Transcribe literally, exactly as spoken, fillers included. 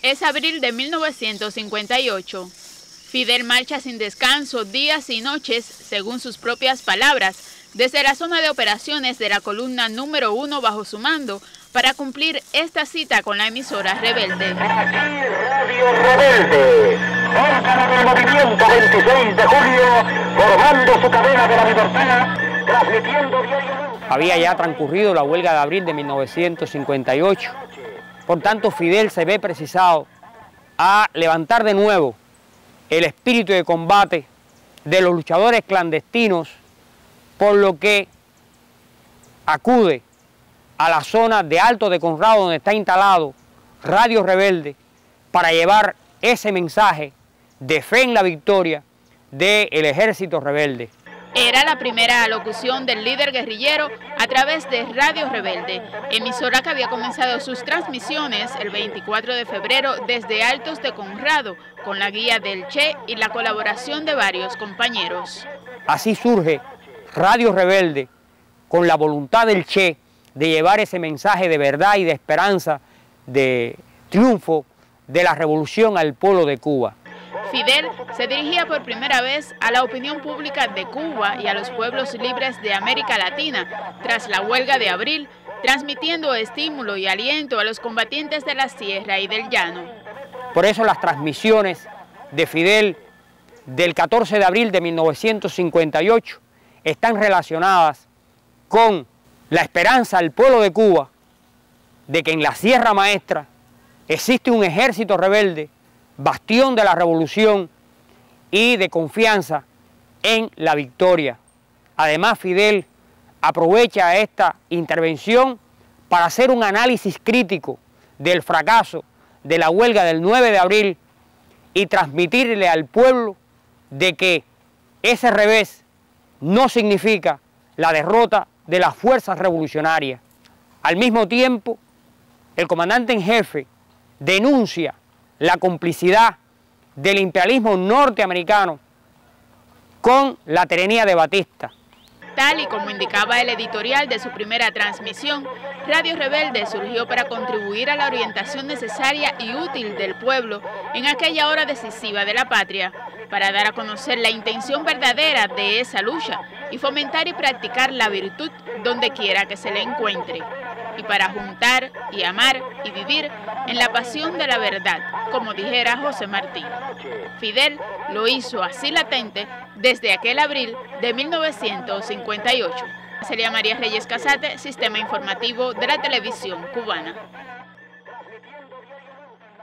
Es abril de mil novecientos cincuenta y ocho. Fidel marcha sin descanso días y noches, según sus propias palabras, desde la zona de operaciones de la columna número uno bajo su mando, para cumplir esta cita con la emisora rebelde. Aquí Radio Rebelde, órgano del movimiento veintiséis de julio, formando su cadena de la libertad, transmitiendo diariamente. Había ya transcurrido la huelga de abril de mil novecientos cincuenta y ocho. Por tanto, Fidel se ve precisado a levantar de nuevo el espíritu de combate de los luchadores clandestinos, por lo que acude a la zona de Alto de Conrado, donde está instalado Radio Rebelde, para llevar ese mensaje de fe en la victoria del ejército rebelde. Era la primera alocución del líder guerrillero a través de Radio Rebelde, emisora que había comenzado sus transmisiones el veinticuatro de febrero desde Altos de Conrado, con la guía del Che y la colaboración de varios compañeros. Así surge Radio Rebelde, con la voluntad del Che de llevar ese mensaje de verdad y de esperanza, de triunfo de la revolución al pueblo de Cuba. Fidel se dirigía por primera vez a la opinión pública de Cuba y a los pueblos libres de América Latina tras la huelga de abril, transmitiendo estímulo y aliento a los combatientes de la sierra y del llano. Por eso las transmisiones de Fidel del catorce de abril de mil novecientos cincuenta y ocho están relacionadas con la esperanza al pueblo de Cuba de que en la Sierra Maestra existe un ejército rebelde, bastión de la revolución y de confianza en la victoria. Además, Fidel aprovecha esta intervención para hacer un análisis crítico del fracaso de la huelga del nueve de abril y transmitirle al pueblo de que ese revés no significa la derrota de las fuerzas revolucionarias. Al mismo tiempo, el comandante en jefe denuncia la complicidad del imperialismo norteamericano con la tiranía de Batista. Tal y como indicaba el editorial de su primera transmisión, Radio Rebelde surgió para contribuir a la orientación necesaria y útil del pueblo en aquella hora decisiva de la patria, para dar a conocer la intención verdadera de esa lucha y fomentar y practicar la virtud donde quiera que se le encuentre, y para juntar y amar y vivir en la pasión de la verdad, como dijera José Martí. Fidel lo hizo así latente desde aquel abril de mil novecientos cincuenta y ocho. Celia María Reyes Casate, Sistema Informativo de la Televisión Cubana.